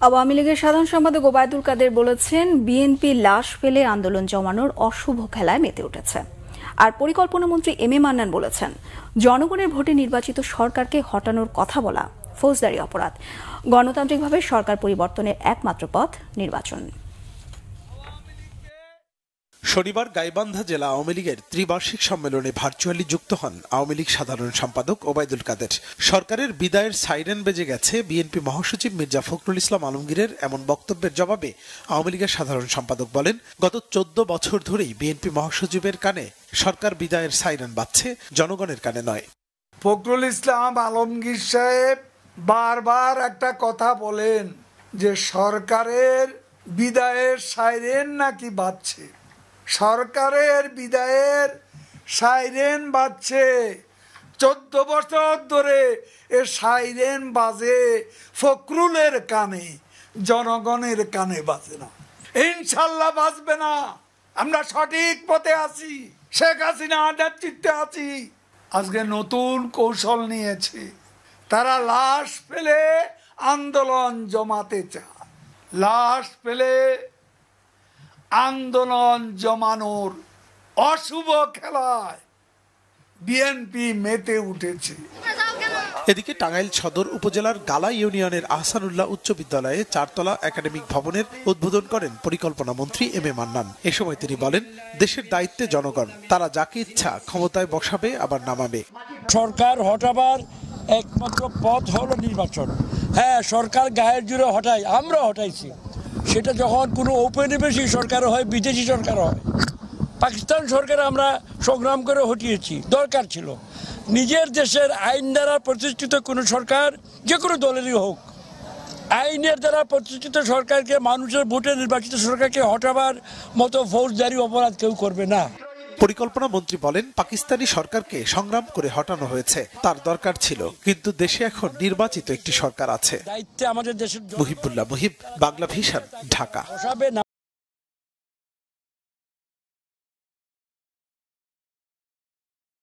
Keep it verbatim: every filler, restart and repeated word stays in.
আওয়ামী লীগের সাধারণ সম্পাদক ওবায়দুল কাদের বলেছেন, বিএনপি লাশ ফেলে আন্দোলন জমানোর অশুভ খেলায় মেতে উঠেছে। আর পরিকল্পনামন্ত্রী এম এ মান্নান বলেছেন, জনগণের ভোটে নির্বাচিত সরকারকে হটানোর কথা বলা ফৌজদারি অপরাধ। গণতান্ত্রিকভাবে সরকার পরিবর্তনের একমাত্র পথ নির্বাচন। শনিবার গাইবান্ধা জেলা আওয়ামী লীগের ত্রিবার্ষিক সম্মেলনে ভার্চুয়ালি যুক্ত হন আওয়ামী লীগ সাধারণ সম্পাদক ওবায়দুল কাদের। সরকারের বিদায়ের সাইরেন বেজে গেছে, বিএনপি মহাসচিব মির্জা ফখরুল ইসলাম আলমগীরের এমন বক্তব্যের জবাবে আওয়ামী লীগের সাধারণ সম্পাদক বলেন, গত চোদ্দ বছর ধরেই বিএনপি মহাসচিবের কানে সরকার বিদায়ের সাইরেন বাজছে, জনগণের কানে নয়। ফখরুল ইসলাম আলমগীর সাহেব বারবার একটা কথা বলেন যে সরকারের বিদায়ের সাইরেন নাকি বাজছে। সরকারের বিদায়ের সাইরেন বাজছে, চোদ্দ বছর ধরে এ সাইরেন বাজে ফখরুলের কানে, জনগণের কানে বাজে না। ইনশাল্লাহ বাজবে না। আমরা সঠিক পথে আছি, শেখ হাসিনা নেতৃত্বে আছি। আজকে নতুন কৌশল নিয়েছে, তারা লাশ ফেলে আন্দোলন জমাতে চায়। লাশ ফেলে আন্দোলন জমানোর অশুভ খেলায় বিএনপি মেতে উঠেছে। এদিকে টাঙ্গাইল সদর উপজেলার গালা ইউনিয়নের আহসানুল্লাহ উচ্চ বিদ্যালয়ে চারতলা একাডেমিক ভবনের উদ্বোধন করেন পরিকল্পনা মন্ত্রী এম এ মান্নান। এ সময় তিনি বলেন, দেশের দায়িত্বে জনগণ, তারা যাকে ইচ্ছা ক্ষমতায় বসাবে আবার নামাবে। সরকার হটাবার একমাত্র পথ হলো নির্বাচন। হ্যাঁ, সরকার গায়ের জুড়ে হটাই, আমরা হটাইছি। সেটা যখন কোনো ঔপনিবেশিক সরকার হয়, বিদেশি সরকার হয়, পাকিস্তান সরকার আমরা সংগ্রাম করে হটিয়েছি, দরকার ছিল। নিজের দেশের আইন দ্বারা প্রতিষ্ঠিত কোনো সরকার, যে কোনো দলেরই হোক, আইনের দ্বারা প্রতিষ্ঠিত সরকারকে, মানুষের ভোটে নির্বাচিত সরকারকে হটাবার মতো ফৌজদারি অপরাধ কেউ করবে না। পরিকল্পনা মন্ত্রী বলেন, পাকিস্তানি সরকারকে সংগ্রাম করে হটানো হয়েছে, তার দরকার ছিল, কিন্তু দেশে এখন নির্বাচিত একটি সরকার আছে। দায়িত্বে আমাদের দেশের মুহিবুল্লাহ মুহিব, বাংলা ভিশন, ঢাকা।